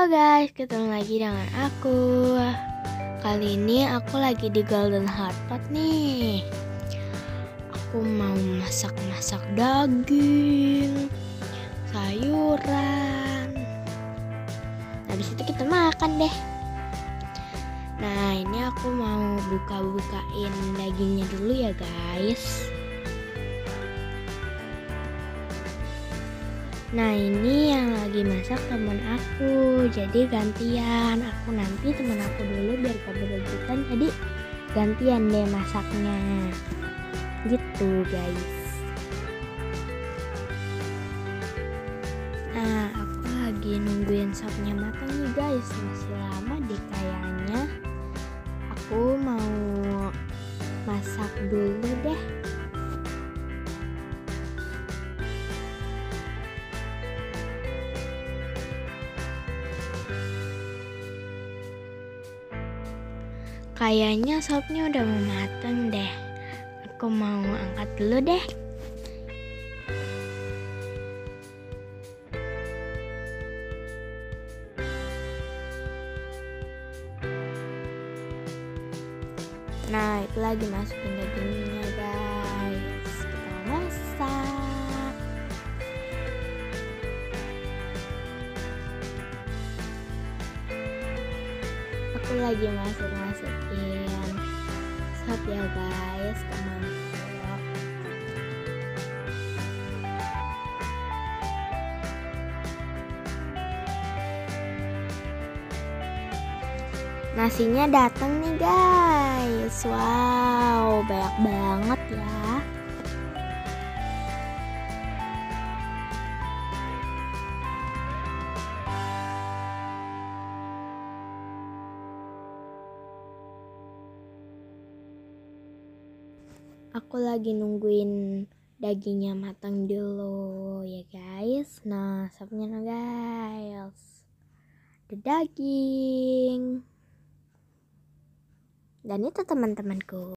Halo guys, ketemu lagi dengan aku. Kali ini aku lagi di Golden Hotpot nih. Aku mau masak-masak daging, sayuran. Habis itu kita makan deh. Nah, ini aku mau buka-bukain dagingnya dulu ya guys. Nah, ini yang lagi masak teman aku, jadi gantian. Aku nanti teman aku dulu biar gak berebutan, jadi gantian deh masaknya. Gitu guys. Nah, aku lagi nungguin sopnya matang nih guys. Masih lama deh kayaknya. Aku mau masak dulu deh. Kayaknya sopnya udah mau mateng deh. Aku mau angkat dulu deh. Nah, itu lagi masukin dagingnya guys. Kita masak. Aku lagi masukin sop ya guys ke mangkok. Nasinya datang nih guys. Wow, banyak banget ya. Aku lagi nungguin dagingnya matang dulu ya guys. Nah, sopnya nah guys. Ada daging. Dan itu teman-temanku.